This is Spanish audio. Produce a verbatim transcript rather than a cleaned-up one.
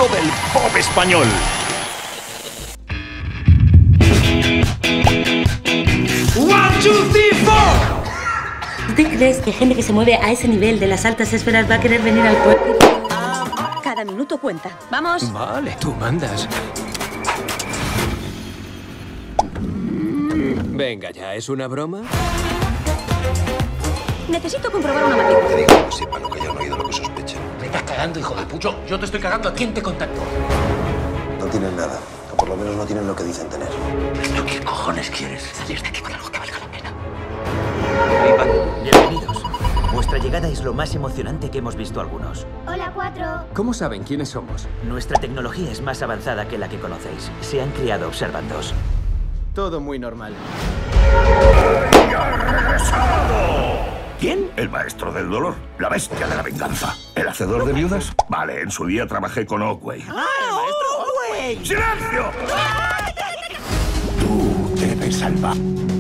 del pop español. One, two, three, four. ¿Usted crees que gente que se mueve a ese nivel de las altas esferas va a querer venir al pueblo? Cada minuto cuenta. ¡Vamos! Vale, tú mandas. Venga ya, ¿es una broma? Necesito comprobar una matrícula. Te digo que sepa lo que hayan oído, lo que sospechen. Me estás cagando, hijo de pucho. Yo te estoy cagando. ¿A quién te contactó? No tienen nada, o por lo menos no tienen lo que dicen tener. ¿Pero qué cojones quieres? Salir de aquí con algo que valga la pena. Bienvenidos. Vuestra llegada es lo más emocionante que hemos visto algunos. Hola, cuatro. ¿Cómo saben quiénes somos? Nuestra tecnología es más avanzada que la que conocéis. Se han criado observándoos. Todo muy normal. ¿Quién? El maestro del dolor, la bestia de la venganza. ¿El hacedor de viudas? Vale, en su día trabajé con Oakway. ¡Ah, el maestro Oakway! ¡Silencio! Tú debes salvar.